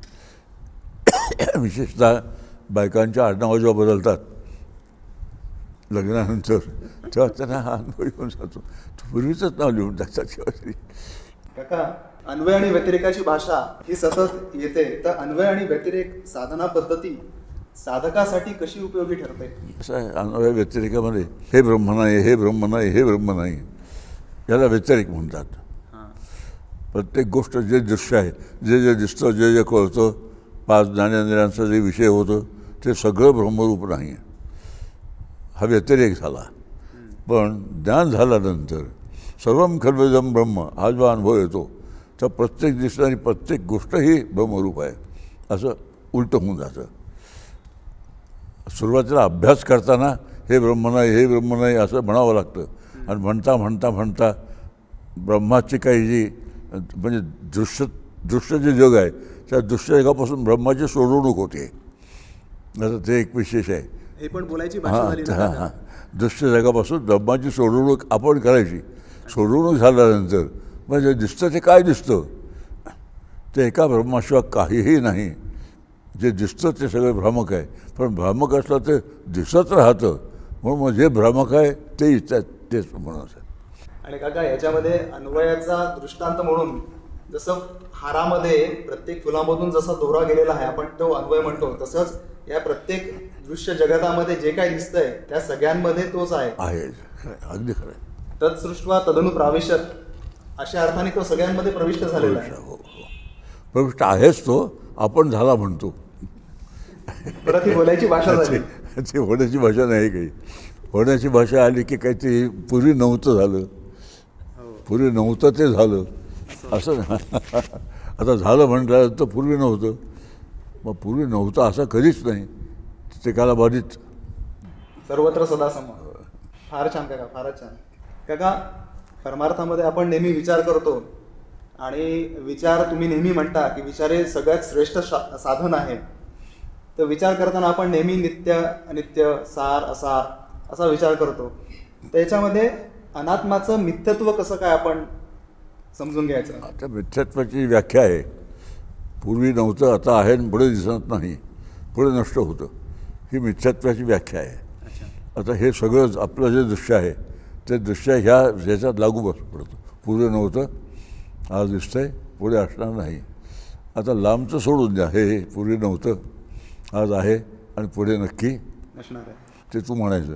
विशेषतः बायकांच्या आडनावं जेव्हा बदलतात लग्नानंतर तेव्हा त्यांना हा अनुभव येऊन जातो, पूर्वीचंच नाव लिहून टाकतात किंवा. काका अन्वय आणि व्यतिरेकाची भाषा ही सतत येते, तर अन्वय आणि व्यतिरेक साधना पद्धती साधकासाठी कशी उपयोगी ठरते. असं आहे अन्वय व्यतिरेकामध्ये हे ब्रह्म नाही, हे ब्रह्म नाही, हे ब्रह्म नाही, याला व्यतिरेक म्हणतात. प्रत्येक गोष्ट जे दृश्य आहे, जे जे दिसतं, जे जे कळतं, पाच ज्ञानेंद्रियांचा जे विषय होतं ते सगळं ब्रह्मरूप नाही, हा व्यतिरेक झाला. पण ज्ञान झाल्यानंतर सर्वम खल्वेदम ब्रह्म हा जो अनुभव येतो तर प्रत्येक दिसणारी प्रत्येक गोष्ट ही ब्रह्मरूप आहे असं उलटं होऊन जातं. सुरुवातीला अभ्यास करताना हे ब्रह्म नाही, हे ब्रह्म नाही असं म्हणावं लागतं. आणि म्हणता म्हणता म्हणता ब्रह्माची काही जी म्हणजे दृश्य दृश्य जे जग आहे त्या दृश्य जगापासून ब्रह्माची सोडवणूक होते. आता ते एक विशेष आहे. हे पण बोलायची भाषा झाली ना. हां हां दृश्य जगापासून ब्रह्माची सोडवणूक आपण करायची. सोडवणूक झाल्यानंतर म्हणजे दिसतं ते काय दिसतं ते एका ब्रह्माशिवाय काहीही नाही. जे दिसतं ते सगळं भ्रामक आहे, पण भ्रामक असलं ते दिसत राहतं म्हणून मग जे भ्रामक आहे ते तेच म्हणत. आणि काका याच्यामध्ये अन्वयाचा दृष्टांत म्हणून जसं हारामध्ये प्रत्येक फुलामधून जसा दोरा गेलेला आहे आपण तो अन्वय म्हणतो, तसंच या प्रत्येक दृश्य जगतामध्ये जे काय दिसतंय त्या सगळ्यांमध्ये तोच आहे. आहे अगदी खरं. तत्सृष्ट्वा तदनु प्राविशत अशा अर्थाने तो सगळ्यांमध्ये प्रविष्ट झालेला आहे. हो हो प्रविष्ट आहेच तो, आपण झाला म्हणतो. परत ही बोलायची भाषा झाली. ती होण्याची भाषा नाही काही. होण्याची भाषा आली की काहीतरी पूर्वी नव्हतं झालं, पूर्वी नव्हतं ते झालं असं. आता झालं म्हटल्यानंतर पूर्वी नव्हतं, मग पूर्वी नव्हतं असं कधीच नाही, ते कालाबाधित. सर्वत्र सदा सम. फार छान काका, फारच छान काका. परमार्थामध्ये आपण नेहमी विचार करतो आणि विचार तुम्ही नेहमी म्हणता की विचार हे सगळ्यात श्रेष्ठ साधन आहे. तर विचार करताना आपण नेहमी नित्य अनित्य सार असार असा विचार करतो. त्याच्यामध्ये अनात्माचं मिथ्यत्व कसं काय आपण समजून घ्यायचं? आता मिथ्यत्वाची व्याख्या आहे, पूर्वी नव्हतं आता आहे आणि पुढे दिसत नाही, पुढे नष्ट होतं, ही मिथ्यत्वाची व्याख्या आहे. आता हे सगळं आपलं जे दृश्य आहे ते दृश्य ह्या ह्याच्यात लागू बस पडतं. पूर्वी नव्हतं, आज दिसतंय, पुढे असणार नाही. आता लांबचं सोडून द्या, हे पूर्वी नव्हतं, आज आहे आणि पुढे नक्की असणार आहे, ते तू म्हणायचं.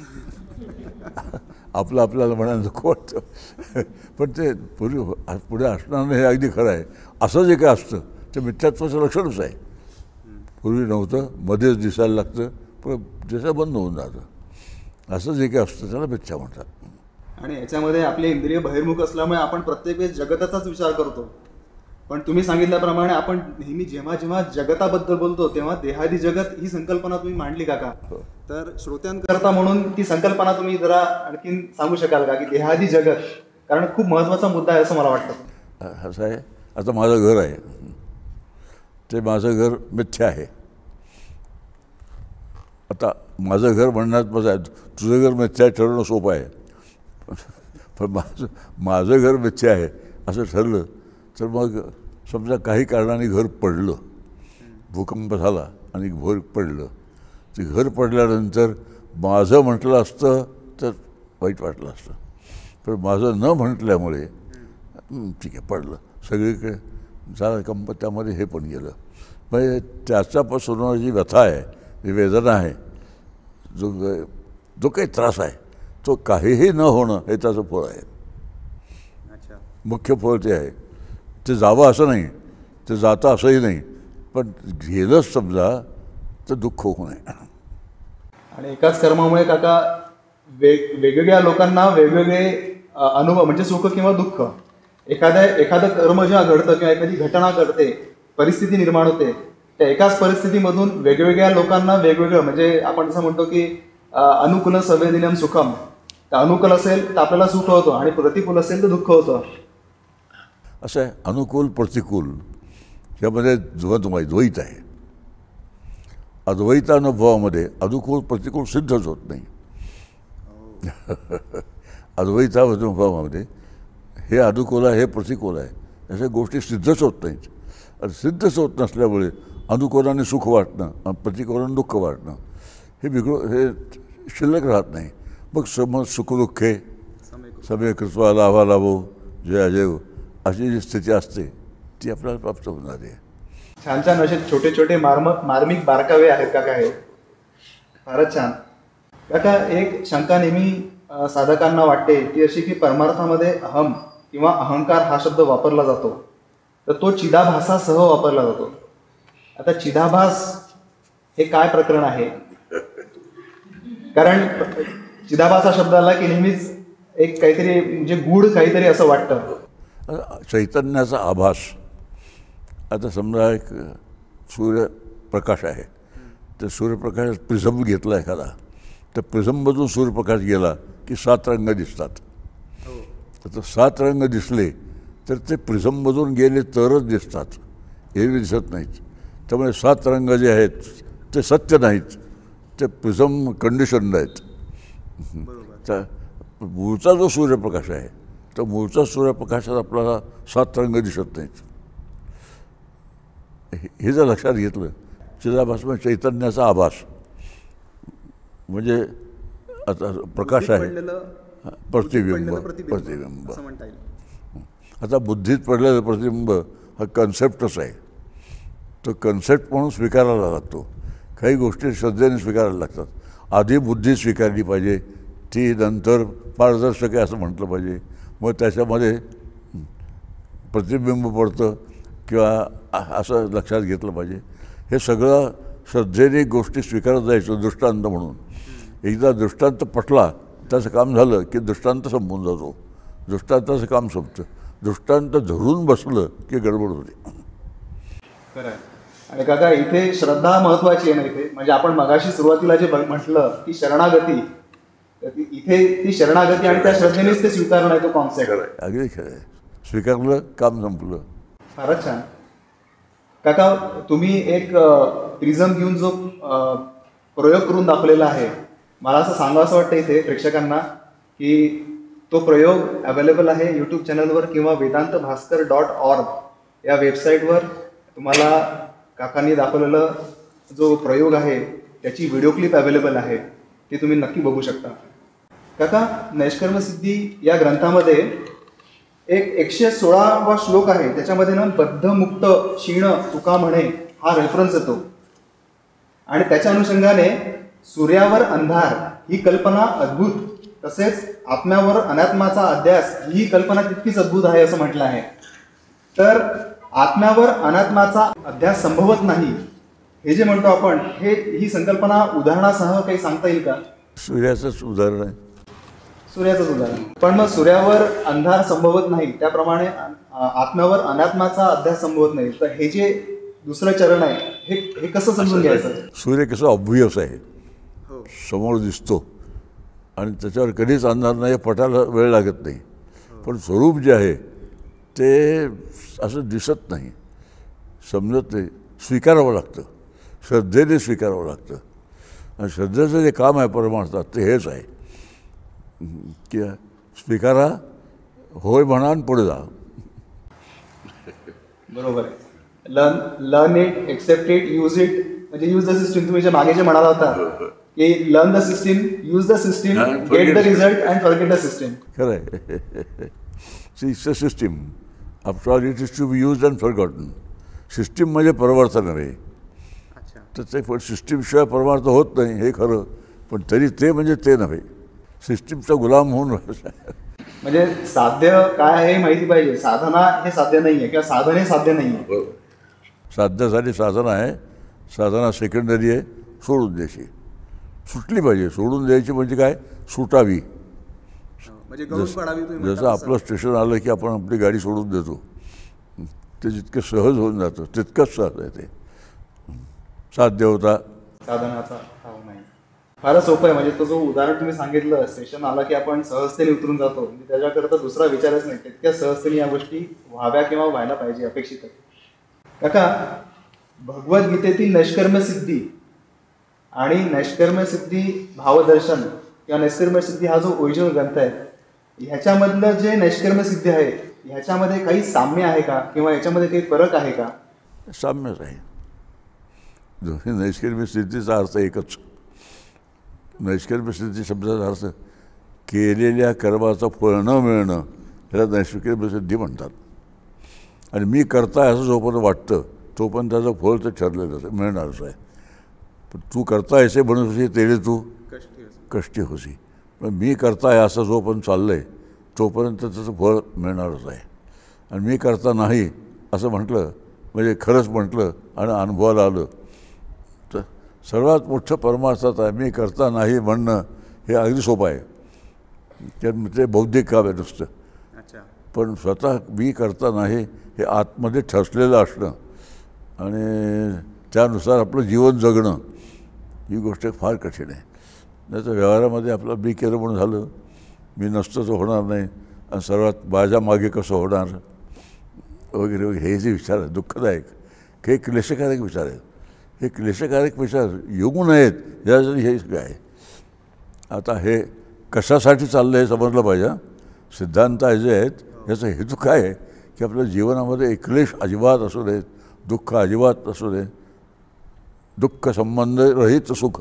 आपलं आपल्याला म्हणायला नको वाटतं, पण ते पूर्वी पुढे असणार नाही हे अगदी खरं आहे. असं जे काय असतं ते मिथ्यात्वाचं लक्षणच आहे. पूर्वी नव्हतं, मध्येच दिसायला लागतं, पण दिसायला बंद होऊन जातं. असं जे काय असतं त्याला मिथ्या म्हणतात. आणि याच्यामध्ये आपले इंद्रिय बहिर्मुख असल्यामुळे आपण प्रत्येक वेळेस जगताचाच विचार करतो. पण तुम्ही सांगितल्याप्रमाणे आपण नेहमी जेव्हा जेव्हा जगताबद्दल बोलतो तेव्हा देहादी जगत ही संकल्पना तुम्ही मांडली काका. तर श्रोत्यांकरता म्हणून ती संकल्पना तुम्ही जरा आणखीन सांगू शकाल का की देहादी जगत, कारण खूप महत्त्वाचा मुद्दा आहे असं मला वाटतं. असं आहे, आता माझं घर आहे, ते माझं घर मिथ्या आहे. आता माझं घर म्हणण्यात माझं आहे, तुझं घर मिथ्या ठरवणं सोपं आहे, पण माझं माझं घर मिथ्या आहे असं ठरलं तर मग समजा काही कारणाने घर पडलं, भूकंप झाला आणि घर पडलं, ते घर पडल्यानंतर माझं म्हटलं असतं तर वाईट वाटलं असतं, पण माझं न म्हटल्यामुळे ठीक आहे पडलं, सगळीकडे झालं कंप, त्यामध्ये हे पण गेलं. म्हणजे त्याच्यापासून जी व्यथा आहे, जी वेदना आहे, जो जो काही त्रास आहे तो काहीही न होणं हे त्याचं फळ आहे. मुख्य फळ ते आहे. ते जावं असं नाही, ते जातं असंही नाही, पण गेलंच समजा तर दुःख होऊ नये. आणि एकाच कर्मामुळे काका वेग वेगवेगळ्या लोकांना वेगवेगळे अनुभव म्हणजे सुख किंवा दुःख, एखाद्या एखादं कर्म जेव्हा घडतं किंवा एखादी घटना घडते, परिस्थिती निर्माण होते, त्या एकाच परिस्थितीमधून वेगवेगळ्या लोकांना वेगवेगळं, म्हणजे आपण असं म्हणतो की अनुकूल संवेदनम सुखम, तर अनुकूल असेल तर आपल्याला सुख होतं आणि प्रतिकूल असेल तर दुःख होतं. असं आहे, अनुकूल प्रतिकूल यामध्ये द्वैत द्वैत आहे. अद्वैत अनुभवामध्ये अनुकूल प्रतिकूल सिद्धच होत नाही. अद्वैत अनुभवामध्ये हे अनुकूल आहे, हे प्रतिकूल आहे, अशा गोष्टी सिद्धच होत नाहीत. आणि सिद्धच होत नसल्यामुळे अनुकूलाने सुख वाटणं आणि प्रतिकूलाने दुःख वाटणं हे बिघडू हे शिल्लक राहत नाही. मग सम सुखदुःखे समे कृत्वा लाभा लाभो जय अजय अशी जी स्थिती असते ती आपल्याला प्राप्त होणार आहे. छान छान असे छोटे छोटे मार्म मार्मिक बारकावे आहेत काका, हे फारच छान. काका एक शंका नेहमी साधकांना वाटते ती अशी की परमार्थामध्ये अहम किंवा अहंकार हा शब्द वापरला जातो, तर तो चिदाभासासह वापरला जातो. आता चिदाभास हे काय प्रकरण आहे? कारण चिदाभास हा शब्द आला की नेहमीच एक काहीतरी म्हणजे गूढ काहीतरी असं वाटतं. चैतन्याचा आभास. आता समजा एक सूर्यप्रकाश आहे, तर सूर्यप्रकाश प्रिझम घेतला एखादा, तर प्रिझममधून सूर्यप्रकाश गेला की सात रंग दिसतात. तर सात रंग दिसले तर ते प्रिझममधून गेले तरच दिसतात, एरवी दिसत नाहीत. त्यामुळे सात रंग जे आहेत ते सत्य नाहीत, ते प्रिझम कंडिशन्ड आहेत. तर मूळचा जो सूर्यप्रकाश आहे तर मूळचा सूर्यप्रकाशात आपल्याला सात रंग दिसत नाहीत. हे जर लक्षात घेतलं, चिदाभास म्हणजे चैतन्याचा आभास, म्हणजे आता प्रकाश आहे, प्रतिबिंब प्रतिबिंब आता बुद्धीत पडलेलं प्रतिबिंब हा कन्सेप्टच आहे. तो कन्सेप्ट म्हणून स्वीकारायला लागतो. काही गोष्टी श्रद्धेने स्वीकारायला लागतात. आधी बुद्धी स्वीकारली पाहिजे, ती नंतर पारदर्शक आहे असं म्हटलं पाहिजे, मग त्याच्यामध्ये प्रतिबिंब पडतं किंवा असं लक्षात घेतलं पाहिजे. हे सगळं श्रद्धेने गोष्टी स्वीकारत जायचं दृष्टांत म्हणून. एकदा दृष्टांत पटला त्याचं काम झालं की दृष्टांत संपून जातो, दृष्टांताचं काम संपतं. दृष्टांत धरून बसलं की गडबड होते. खरं आहे. आणि काका इथे श्रद्धा महत्वाची आहे ना इथे. म्हणजे आपण मगाशी सुरुवातीला जे म्हटलं की शरणागती, तर ती इथे ती शरणागती आणि त्या श्रद्धेनेच ते स्वीकारणं आहे तो कॉन्सेप्ट. अगदी खरं आहे. स्वीकारलं काम संपलं. फारच छान. काका तुम्ही एक प्रिझम घेऊन जो अ, प्रयोग करून दाखवलेला आहे, मला असं सांगा असं वाटतं इथे प्रेक्षकांना की तो प्रयोग अवेलेबल आहे यूट्यूब चॅनलवर किंवा वेदांत भास्कर डॉट ऑर्ग या वेबसाईटवर. तुम्हाला काकांनी दाखवलेलं जो प्रयोग आहे त्याची व्हिडिओ क्लिप अवेलेबल आहे, ती तुम्ही नक्की बघू शकता. काका नैष्कर्मसिद्धी या ग्रंथामध्ये एक एकशे सोळावा श्लोक आहे, त्याच्यामध्ये ना बद्धमुक्त क्षीण तुका म्हणे हा रेफरन्स येतो. आणि त्याच्या अनुषंगाने सूर्यावर अंधार ही कल्पना अद्भुत, तसेच आत्म्यावर अनात्माचा अध्यास ही कल्पना तितकीच अद्भुत आहे असं म्हटलं आहे. तर आत्म्यावर अनात्माचा अध्यास संभवत नाही हे जे म्हणतो आपण, हे ही संकल्पना उदाहरणासह काही सांगता येईल का? सूर्याचंच उदाहरण आहे. सूर्याचंच उदाहरण. पण मग सूर्यावर अंधार संभवत नाही त्याप्रमाणे आत्म्यावर अनात्माचा अध्यास संभवत नाही, तर हे जे दुसरं चरण आहे हे हे कसं समजून घ्यायचं? सूर्य कसं ऑब्व्हियस आहे, समोर दिसतो आणि त्याच्यावर कधीच अंधार नाही, पटायला वेळ लागत नाही. पण स्वरूप जे आहे ते असं दिसत नाही, समजत नाही, स्वीकारावं लागतं, श्रद्धेने स्वीकारावं लागतं. आणि श्रद्धेचं जे काम आहे परमार्थात ते हेच आहे की स्वीकारा, होय म्हणा आणि पुढे जा. बरोबर आहे. Learn learn it, accept it, use it. म्हणजे यूज द सिस्टीम. तुम्ही जे मागे जे म्हणाला होता की learn the system, use the system, get the result and forget the system. खरं आहे. It's a system. After all it is to be use and forgotten. System म्हणजे परमार्थ नव्हे. तर ते पण सिस्टीमशिवाय परमार्थ होत नाही हे खरं, पण तरी ते म्हणजे ते नव्हे, सिस्टीमचा गुलाम होऊन राहिला. म्हणजे साध्य काय आहे माहिती पाहिजे. साधना हे साध्य नाही आहे किंवा साधन हे साध्य नाही आहे. साध्यासाठी साधना आहे, साधना सेकंडरी आहे, सोडून द्यायची. सुटली पाहिजे. सोडून द्यायची म्हणजे काय, सुटावी. जसं आपलं स्टेशन आलं की आपण आपली गाडी सोडून देतो, ते जितकं सहज होऊन जातं तितकंच सहज आहे ते. साध्य होता साधनाचा भाव नाही. फारच सोपं आहे. म्हणजे तो जो उदाहरण तुम्ही सांगितलं, स्टेशन आला की आपण सहजतेने उतरून जातो, म्हणजे त्याच्याकरता दुसरा विचारच नाही. तितक्या सहजतेने या गोष्टी व्हाव्या किंवा व्हायला पाहिजे, अपेक्षित आहे. काका भगवद्गीतेतील नैष्कर्म्यसिद्धी आणि नैष्कर्म्यसिद्धी भावदर्शन किंवा नैष्कर्म्यसिद्धी हा जो ओरिजिनल ग्रंथ आहे, ह्याच्यामधलं जे नैष्कर्म्यसिद्धी आहे ह्याच्यामध्ये काही साम्य आहे का किंवा याच्यामध्ये काही फरक आहे का? साम्यच आहे. दोन्ही नैष्कर्म्य सिद्धीचा अर्थ एकच. नैष्कर्म्य सिद्धी शब्दाचा अर्थ केलेल्या कर्माचं फळ न मिळणं, त्याला नैष्कर्म्य सिद्धी म्हणतात. आणि मी करताय असं जोपर्यंत वाटतं तोपर्यंत त्याचं फळ तर ठरलेलंच आहे, मिळणारच आहे. पण तू करताय असे म्हणत होती तेळे तू कष्टी होसी. पण मी करताय असं जोपर्यंत चाललं आहे तोपर्यंत त्याचं फळ मिळणारच आहे. आणि मी करता नाही असं म्हटलं म्हणजे खरंच म्हटलं आणि अनुभवाला आलं तर सर्वात मोठं परमार्थात आहे. मी करता नाही म्हणणं हे अगदी सोपं आहे, कारण ते बौद्धिक काम आहे नुसतं. पण स्वतः मी करता नाही हे आतमध्ये ठसलेलं असणं आणि त्यानुसार आपलं जीवन जगणं ही गोष्ट फार कठीण आहे. नाही तर व्यवहारामध्ये आपलं मी केलं म्हणून झालं, मी नसतं तर होणार नाही, आणि सर्वात माझ्या मागे कसं होणार वगैरे वगैरे हे जे विचार आहेत दुःखदायक, हे क्लेशकारक विचार आहेत. हे क्लेशकारक विचार येऊ नयेत यासाठी हे काय आहे. आता हे कशासाठी चाललं हे समजलं पाहिजे. सिद्धांत जे आहेत याचा हेतू काय आहे की आपल्या जीवनामध्ये एक क्लेश अजिबात असू देत, दुःख अजिबात असू दे, दुःख संबंध रहित सुख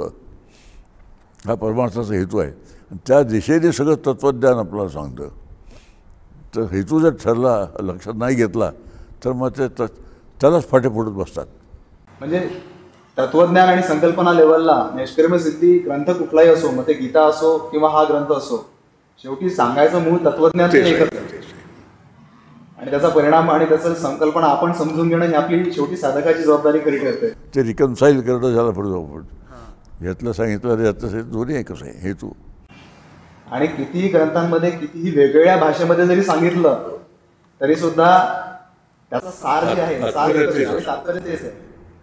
हा परमार्थाचा हेतू आहे. आणि त्या दिशेने सगळं तत्त्वज्ञान आपल्याला सांगतं. तर हेतू जर ठरला, लक्षात नाही घेतला तर मग ते त त्यालाच फाटे फोडत बसतात. म्हणजे तत्वज्ञान आणि संकल्पना लेवलला नैष्कर्म्य सिद्धी ग्रंथ कुठलाही असो, मग ते गीता असो किंवा हा ग्रंथ असो, शेवटी सांगायचं मूळ तत्वज्ञान ते एकच आहे. आणि त्याचा परिणाम आणि त्याचं संकल्पना आपण समजून घेणं ही आपली शेवटी साधकाची जबाबदारी खरी ठरते. ते रिकन्साईल करणं झालं पुढे जाऊ पण यातलं सांगितलं यातलं दोन्ही एकच आहे हेतू. आणि कितीही ग्रंथांमध्ये कितीही वेगवेगळ्या भाषेमध्ये जरी सांगितलं तरी सुद्धा त्याचा सार जे आहे सार तात्पर्य तेच आहे.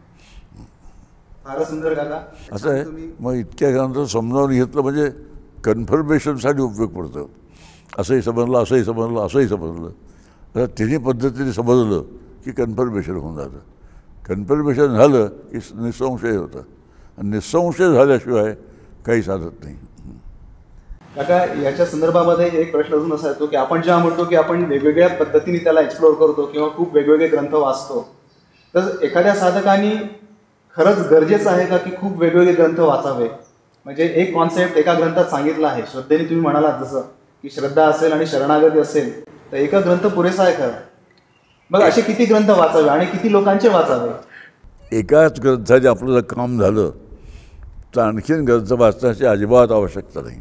फारच सुंदर काका. असं आहे. मग इतक्या ग्रंथ समजावून घेतलं म्हणजे कन्फर्मेशनसाठी उपयोग पडतं. असंही समजलं असंही समजलं असंही समजलं तर तिन्ही पद्धतीने समजलं की कन्फर्मेशन होऊन जातं. कन्फर्मेशन झालं की निसंशय होतं आणि निसंशय झाल्याशिवाय काही साधत नाही. काका याच्या संदर्भामध्ये एक प्रश्न अजून असा येतो की आपण जेव्हा म्हणतो की आपण वेगवेगळ्या पद्धतीने त्याला एक्सप्लोअर करतो किंवा खूप वेगवेगळे ग्रंथ वाचतो तर एखाद्या साधकाने खरंच गरजेचं आहे का की खूप वेगवेगळे ग्रंथ वाचावे. म्हणजे एक कॉन्सेप्ट एका ग्रंथात सांगितला आहे श्रद्धेने तुम्ही म्हणालात जसं की श्रद्धा असेल आणि शरणागती असेल तर एका ग्रंथ पुरेसा आहे खरं. मग असे किती ग्रंथ वाचावे आणि किती लोकांचे वाचावे. एकाच ग्रंथाने आपलं जर काम झालं तर आणखीन ग्रंथ वाचण्याची अजिबात आवश्यकता नाही.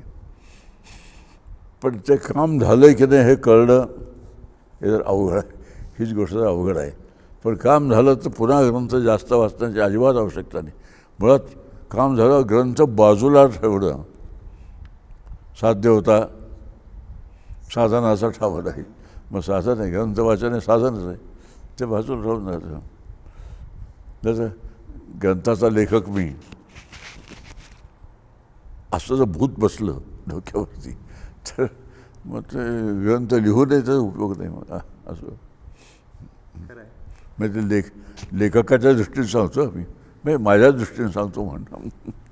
पण ते काम झालं आहे की नाही हे कळणं हे जर अवघड आहे. हीच गोष्ट जर अवघड आहे. पण काम झालं तर पुन्हा ग्रंथ जास्त वाचण्याची अजिबात आवश्यकता नाही. मुळात काम झालं ग्रंथ बाजूला ठेवणं साध्य होता साधनाचा ठाव नाही. मग साधन आहे ग्रंथ वाचन हे साधनच आहे ते बाजूला राहून जातं. जसं ग्रंथाचा लेखक मी असं जर भूत बसलं डोक्यावरती तर मग ते ग्रंथ लिहू द्यायचा उपयोग नाही. मग असं म्हणजे ते लेख लेखकाच्या दृष्टीने सांगतो मी म्हणजे माझ्या दृष्टीने सांगतो म्हणणं.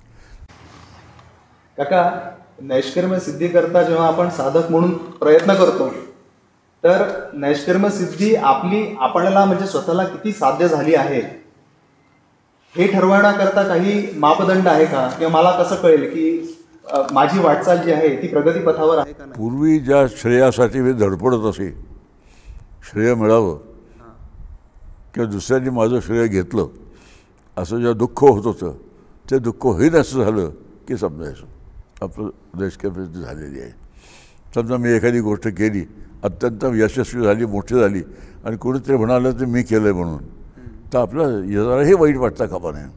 काका नैष्कर्म सिद्धी करता जेव्हा आपण साधक म्हणून प्रयत्न करतो तर नैष्कर्म सिद्धी आपली आपल्याला म्हणजे स्वतःला किती साध्य झाली आहे हे ठरवण्याकरता काही मापदंड आहे का किंवा मला कसं कळेल की माझी वाटचाल जी आहे ती प्रगतीपथावर आहे का. पूर्वी ज्या श्रेयासाठी मी धडपडत असे श्रेय मिळावं किंवा दुसऱ्यांनी माझं श्रेय घेतलं असं जेव्हा दुःख होत होतं ते दुःख होईल असं झालं की समजायचं आपलं नैष्कर्मसिद्धी झालेली आहे. समजा मी एखादी गोष्ट केली अत्यंत यशस्वी झाली मोठी झाली आणि कोणीतरी म्हणालं ते मी केलं आहे म्हणून तर आपलं जराही वाईट वाटतं कामा नाही.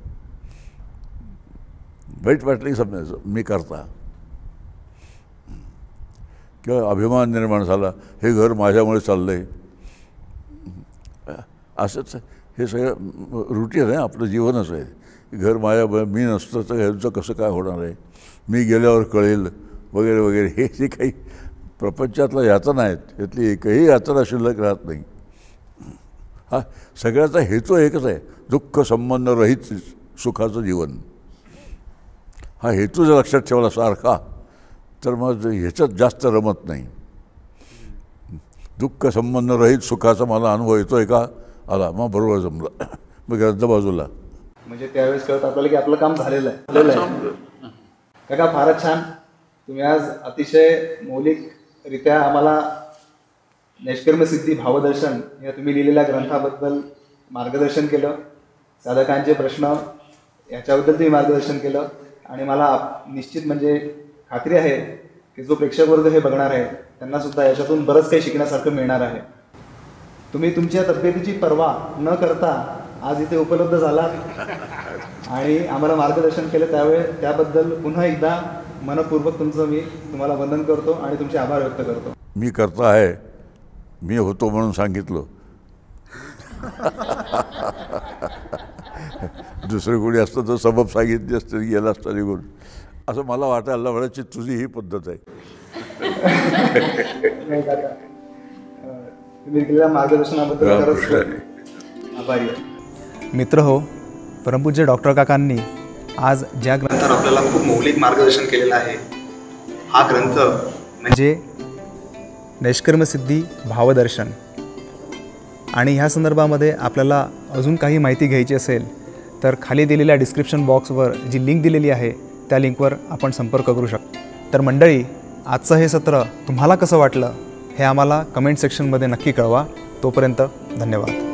वाईट वाटलं की समजायचं मी करता किंवा अभिमान निर्माण झाला हे घर माझ्यामुळे चाललं आहे असंच हे सगळं रुटीन आहे. आपलं जीवनच आहे. घर माझ्या मी नसतं तर ह्यांचं कसं काय होणार आहे मी गेल्यावर कळेल वगैरे वगैरे हे जे काही प्रपंचातल्या यातना आहेत यातली एकही यातना शिल्लक राहत नाही. हा सगळ्याचा हेतू एकच आहे दुःख संबंध रहित सुखाचं जीवन. हा हेतू जर लक्षात ठेवला सारखा तर मग ह्याच्यात जास्त रमत नाही. दुःख संबंध रहित सुखाचा मला अनुभव येतो आहे का आला मग बरोबर जमलं मग ग्रंथ बाजूला. म्हणजे त्यावेळेस कळत आपल्याला की आपलं काम झालेलं आहे झालेलं आहे. काका फारच छान. तुम्ही आज अतिशय मौलिकरित्या आम्हाला नैष्कर्मसिद्धी भावदर्शन या तुम्ही लिहिलेल्या ग्रंथाबद्दल मार्गदर्शन केलं. साधकांचे प्रश्न याच्याबद्दल तुम्ही मार्गदर्शन केलं आणि मला निश्चित म्हणजे खात्री आहे की जो प्रेक्षक वर्ग हे बघणार आहे त्यांना सुद्धा याच्यातून बरंच काही शिकण्यासारखं मिळणार आहे. तुम्ही तुमच्या तब्येतीची पर्वा न करता आज इथे उपलब्ध झालात आणि आम्हाला मार्गदर्शन केलं त्यावेळे त्याबद्दल पुन्हा एकदा मनपूर्वक तुमचं मी तुम्हाला वंदन करतो आणि तुमचे आभार व्यक्त करतो. मी करता आहे मी होतो म्हणून सांगितलं दुसरं कोणी असतं तर सबब सांगितली असतं गेला असतं निघून असं मला वाटायला म्हणायची तुझी ही पद्धत आहे. तुम्ही केलेल्या मार्गदर्शनाबद्दल आभारी आहे. मित्र हो परमपूज्य डॉक्टर काकांनी आज ज्या ग्रंथावर आपल्याला खूप मौलिक मार्गदर्शन केलेलं आहे हा ग्रंथ म्हणजे नैष्कर्मसिद्धी भावदर्शन. आणि ह्या संदर्भामध्ये आपल्याला अजून काही माहिती घ्यायची असेल तर खाली दिलेल्या डिस्क्रिप्शन बॉक्सवर जी लिंक दिलेली आहे त्या लिंकवर आपण संपर्क करू शकतो. तर मंडळी आजचं हे सत्र तुम्हाला कसं वाटलं हे आम्हाला कमेंट सेक्शनमध्ये नक्की कळवा. तोपर्यंत धन्यवाद.